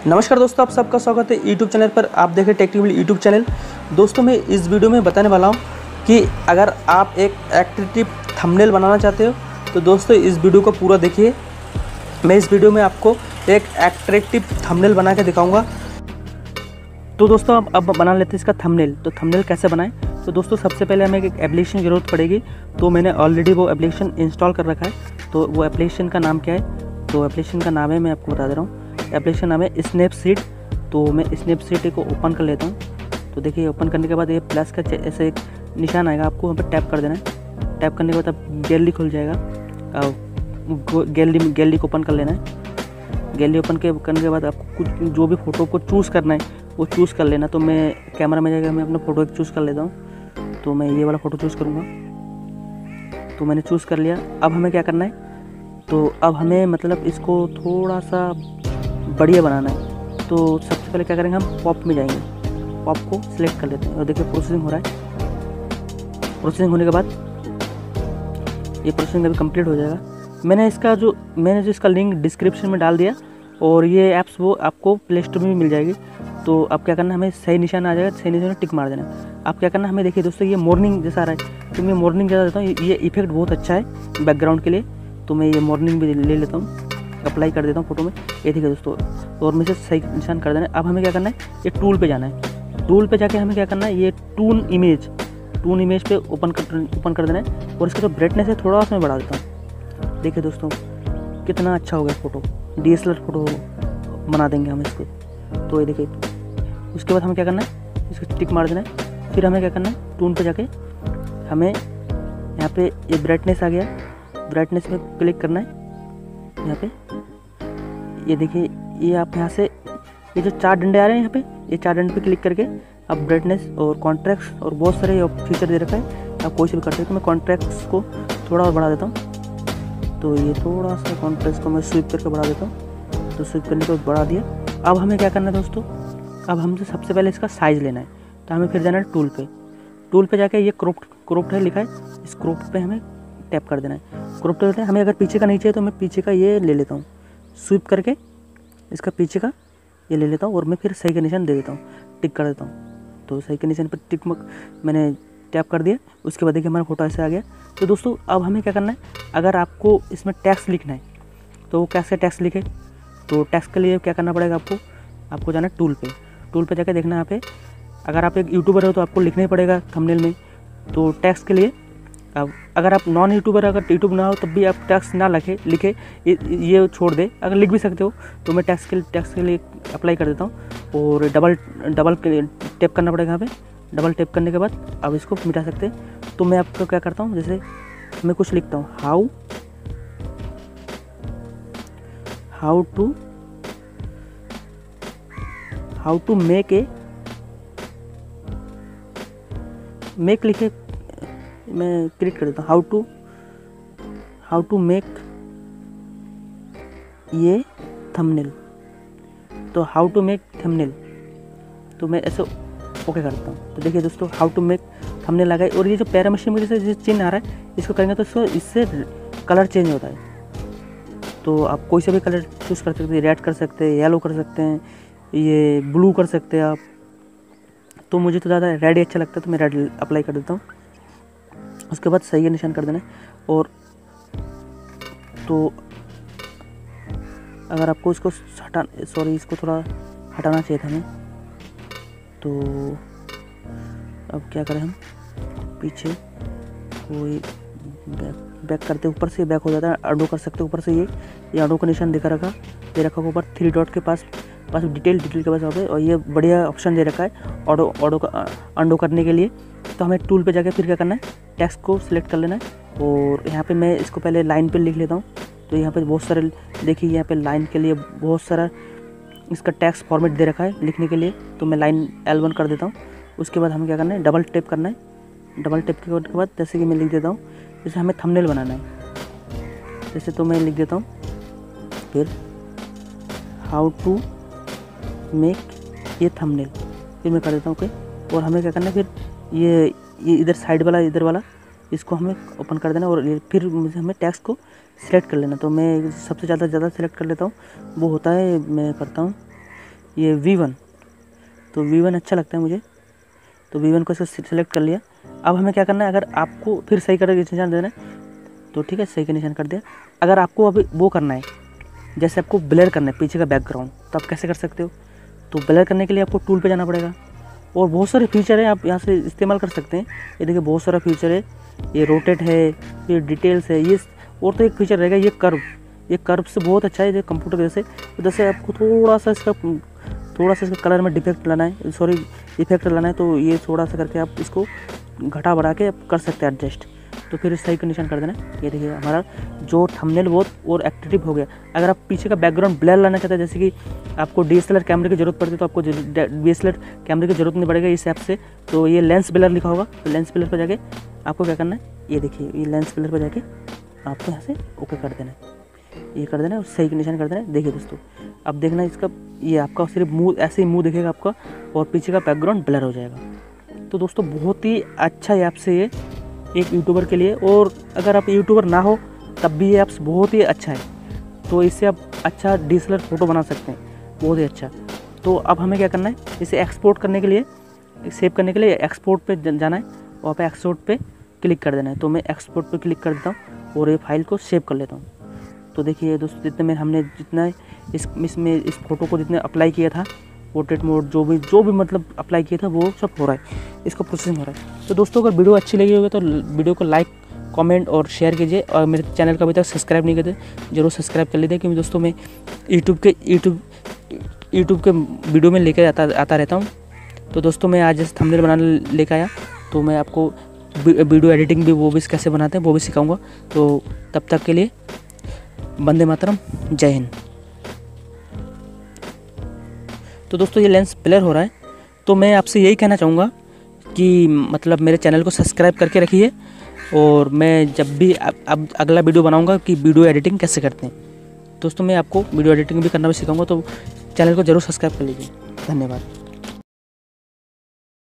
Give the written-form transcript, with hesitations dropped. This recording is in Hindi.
नमस्कार दोस्तों, आप सबका स्वागत है यूट्यूब चैनल पर। आप देखें टेक्निकल यूट्यूब चैनल। दोस्तों मैं इस वीडियो में बताने वाला हूं कि अगर आप एक अट्रैक्टिव थंबनेल बनाना चाहते हो तो दोस्तों इस वीडियो को पूरा देखिए। मैं इस वीडियो में आपको एक अट्रैक्टिव थंबनेल बना के दिखाऊंगा। तो दोस्तों अब बना लेते हैं इसका थंबनेल। तो थंबनेल कैसे बनाएं? तो दोस्तों सबसे पहले हमें एक एप्लीकेशन की ज़रूरत पड़ेगी। तो मैंने ऑलरेडी वो एप्लीकेशन इंस्टॉल कर रखा है। तो वो एप्लीकेशन का नाम क्या है? तो एप्लीकेशन का नाम है, मैं आपको बता दे रहा हूँ। एप्लीकेशन नाम है स्नैपसीड। तो मैं स्नैपसीड को ओपन कर लेता हूँ। तो देखिए ओपन करने के बाद ये प्लस का ऐसे एक निशान आएगा, आपको वहाँ पर टैप कर देना है। टैप करने के बाद अब गैलरी खुल जाएगा। गैलरी को ओपन कर लेना है। गैलरी ओपन करने के बाद आपको कुछ जो भी फ़ोटो को चूज़ करना है वो चूज़ कर लेना। तो मैं कैमरा में जाकर मैं अपना फ़ोटो एक चूज़ कर लेता हूँ। तो मैं ये वाला फ़ोटो चूज़ करूँगा। तो मैंने चूज़ कर लिया। अब हमें क्या करना है? तो अब हमें मतलब इसको थोड़ा सा बढ़िया बनाना है। तो सबसे पहले क्या करेंगे, हम पॉप में जाएंगे। पॉप को सिलेक्ट कर लेते हैं और देखिए प्रोसेसिंग हो रहा है। प्रोसेसिंग होने के बाद ये प्रोसेसिंग अभी कंप्लीट हो जाएगा। मैंने जो इसका लिंक डिस्क्रिप्शन में डाल दिया और ये ऐप्स वो आपको प्ले स्टोर में भी मिल जाएगी। तो अब क्या करना है, हमें सही निशान आ जाएगा, सही निशान में टिक मार देना है। अब क्या करना है, हमें देखिए दोस्तों ये मॉर्निंग जैसा आ रहा है। तो मैं मॉर्निंग ज़्यादा देता हूँ, ये इफेक्ट बहुत अच्छा है बैकग्राउंड के लिए। तो मैं ये मॉर्निंग भी ले लेता हूँ, अप्लाई कर देता हूँ फोटो में। ये ठीक है दोस्तों, और मुझे सही निशान कर देना है। अब हमें क्या करना है, ये टूल पे जाना है। टूल पे जाके हमें क्या करना है, ये टून इमेज पे ओपन कर देना है। और इसका जो ब्राइटनेस है थोड़ा सा मैं बढ़ा देता हूँ। देखिए दोस्तों कितना अच्छा हो गया फ़ोटो, DSLR फोटो बना देंगे हम इसको। तो ये देखिए, उसके बाद हमें क्या करना है, इसको टिक मार देना है। फिर हमें क्या करना है, टून पे जाके हमें यहाँ पे ये ब्राइटनेस आ गया, ब्राइटनेस में क्लिक करना है। यहाँ पे ये देखिए, ये आप यहाँ से ये जो 4 डंडे आ रहे हैं यहाँ पे, ये 4 डंडे पे क्लिक करके आप ब्राइटनेस और कॉन्ट्रास्ट और बहुत सारे फीचर दे रखा है, आप कोई से भी कर सकते हैं। तो मैं कॉन्ट्रास्ट को थोड़ा और बढ़ा देता हूँ। तो ये थोड़ा सा कॉन्ट्रास्ट को मैं स्वीप करके बढ़ा देता हूँ। तो स्वीप करने के बाद बढ़ा दिया। अब हमें क्या करना है दोस्तों, अब हमसे सबसे पहले इसका साइज़ लेना है। तो हमें फिर जाना है टूल पे। टूल पे जाके ये क्रोप्ड है लिखा है, इस क्रोप्ड पे हमें टैप कर देना है। क्रोप करते हैं, हमें अगर पीछे का नहीं चाहिए तो मैं पीछे का ये ले लेता हूँ, स्वीप करके इसका पीछे का ये ले लेता हूँ और मैं फिर सही का निशान दे देता हूँ, टिक कर देता हूँ। तो सही के निशान पर टिक मैंने टैप कर दिया। उसके बाद देखिए हमारा फोटो ऐसे आ गया। तो दोस्तों अब हमें क्या करना है, अगर आपको इसमें टेक्स्ट लिखना है तो वो कैसे टेक्स्ट लिखे? तो टेक्स्ट के लिए क्या करना पड़ेगा, आपको जाना है टूल पे। टूल पे जाके देखना यहाँ पे, अगर आप एक यूट्यूबर हो तो आपको लिखना ही पड़ेगा थंबनेल में। तो टेक्स्ट के लिए अब अगर आप नॉन यूट्यूबर, अगर यूट्यूब ना हो तब भी आप टेक्स्ट ना लिखे ये छोड़ दे, अगर लिख भी सकते हो। तो मैं टेक्स्ट के लिए अप्लाई कर देता हूँ और डबल टैप करना पड़ेगा यहाँ पे। डबल टैप करने के बाद अब इसको मिटा सकते हैं। तो मैं आपको क्या करता हूँ, जैसे मैं कुछ लिखता हूँ, हाउ टू मेक लिखे, मैं क्लिक कर देता हूँ, हाउ टू मेक ये थंबनेल। तो हाउ टू मेक थंबनेल, तो मैं ऐसे ओके कर देता हूँ। तो देखिए दोस्तों हाउ टू मेक थंबनेल आ गए। और ये जो पैरामशीन में जैसे चिन्ह आ रहा है, इसको करेंगे तो इससे कलर चेंज होता है। तो आप कोई से भी कलर चूज़ कर सकते हैं, रेड कर सकते हैं, येलो कर सकते हैं, ये ब्लू कर सकते हैं आप। तो मुझे तो ज़्यादा रेड ही अच्छा लगता है, तो मैं रेड अप्लाई कर देता हूँ। उसके बाद सही का निशान कर देना है। और तो अगर आपको इसको इसको थोड़ा हटाना चाहिए था हमें। तो अब क्या करें, हम पीछे कोई बैक करते, ऊपर से बैक हो जाता है, अंडो कर सकते हैं ऊपर से। ये अंडो का निशान दे रखा ऊपर 3 डॉट के पास डिटेल के पास होता है। और ये बढ़िया ऑप्शन दे रखा है ऑडो का अंडो करने के लिए। तो हमें टूल पे जाके फिर क्या करना है, टेक्स्ट को सिलेक्ट कर लेना है। और यहाँ पे मैं इसको पहले लाइन पे लिख लेता हूँ। तो यहाँ पे बहुत सारे देखिए, यहाँ पे लाइन के लिए बहुत सारा इसका टेक्स्ट फॉर्मेट दे रखा है लिखने के लिए। तो मैं लाइन L1 कर देता हूँ। उसके बाद हमें क्या करना है, डबल टैप करना है। डबल टैप के बाद जैसे कि मैं लिख देता हूँ, जैसे हमें थंबनेल बनाना है जैसे, तो मैं लिख देता हूँ फिर हाउ टू मेक ये थंबनेल, फिर मैं कर देता हूँ ओके। और हमें क्या करना है, फिर ये इधर साइड वाला, इधर वाला इसको हमें ओपन कर देना। और फिर हमें टेक्स्ट को सिलेक्ट कर लेना। तो मैं सबसे ज़्यादा सेलेक्ट कर लेता हूँ, वो होता है, मैं करता हूँ ये V1, तो V1 अच्छा लगता है मुझे, तो V1 को ऐसे सेलेक्ट कर लिया। अब हमें क्या करना है, अगर आपको फिर सही करके निशान देना है तो ठीक है, सही का निशान कर दिया। अगर आपको अभी वो करना है, जैसे आपको ब्लर करना है पीछे का बैकग्राउंड, तो आप कैसे कर सकते हो, तो ब्लर करने के लिए आपको टूल पे जाना पड़ेगा, और बहुत सारे फीचर है आप यहाँ से इस्तेमाल कर सकते हैं। ये देखिए बहुत सारा फीचर है, ये रोटेट है, ये डिटेल्स है, ये और तो एक फीचर रहेगा ये कर्व से बहुत अच्छा है, ये कंप्यूटर जैसे। तो जैसे आपको थोड़ा सा इसका कलर में इफेक्ट लाना है, तो ये थोड़ा सा करके आप इसको घटा बढ़ा के आप कर सकते हैं एडजस्ट। तो फिर सही का निशान कर देना। ये देखिए हमारा जो थंबनेल बहुत और एक्टिव हो गया। अगर आप पीछे का बैकग्राउंड ब्लर लाना चाहते हैं, जैसे कि आपको DSLR कैमरे की जरूरत पड़ती है, तो आपको DSLR कैमरे की जरूरत नहीं पड़ेगा इस ऐप से। तो ये लेंस ब्लर लिखा होगा, तो लेंस ब्लर पर जाके आपको क्या करना है, ये देखिए ये लेंस ब्लर पर जाके आपको यहाँ से ओके कर देना है, ये कर देना है और सही का निशान कर देना है। देखिए दोस्तों, अब देखना इसका, ये आपका सिर्फ मुँह ऐसे ही मुँह दिखेगा आपका, और पीछे का बैकग्राउंड ब्लर हो जाएगा। तो दोस्तों बहुत ही अच्छा ऐप से ये एक यूट्यूबर के लिए, और अगर आप यूट्यूबर ना हो तब भी ये ऐप्स बहुत ही अच्छा है। तो इससे आप अच्छा DSLR फ़ोटो बना सकते हैं, बहुत ही अच्छा। तो अब हमें क्या करना है, इसे एक्सपोर्ट करने के लिए, सेव करने के लिए एक्सपोर्ट पे जाना है, वहाँ पे एक्सपोर्ट पे क्लिक कर देना है। तो मैं एक्सपोर्ट पे क्लिक कर देता हूँ और ये फाइल को सेव कर लेता हूँ। तो देखिए दोस्तों, जितना इस फोटो को जितने अप्लाई किया था, पोर्ट्रेट मोड जो भी मतलब अप्लाई किया था, वो सब हो रहा है, इसका प्रोसेसिंग हो रहा है। तो दोस्तों अगर वीडियो अच्छी लगी होगी तो वीडियो को लाइक, कमेंट और शेयर कीजिए, और मेरे चैनल को अभी तक सब्सक्राइब नहीं करते जरूर सब्सक्राइब कर लीजिए, क्योंकि दोस्तों मैं यूट्यूब के वीडियो में लेकर आता रहता हूँ। तो दोस्तों मैं आज जैसे थंबनेल बनाने लेकर आया, तो मैं आपको वीडियो एडिटिंग भी वो भी कैसे बनाते हैं वो भी सिखाऊंगा। तो तब तक के लिए वंदे मातरम, जय हिंद। तो दोस्तों ये लेंस ब्लर हो रहा है, तो मैं आपसे यही कहना चाहूँगा कि मतलब मेरे चैनल को सब्सक्राइब करके रखिए, और मैं जब भी अब अगला वीडियो बनाऊँगा कि वीडियो एडिटिंग कैसे करते हैं, दोस्तों मैं आपको वीडियो एडिटिंग भी करना भी सिखाऊंगा। तो चैनल को जरूर सब्सक्राइब कर लीजिए। धन्यवाद।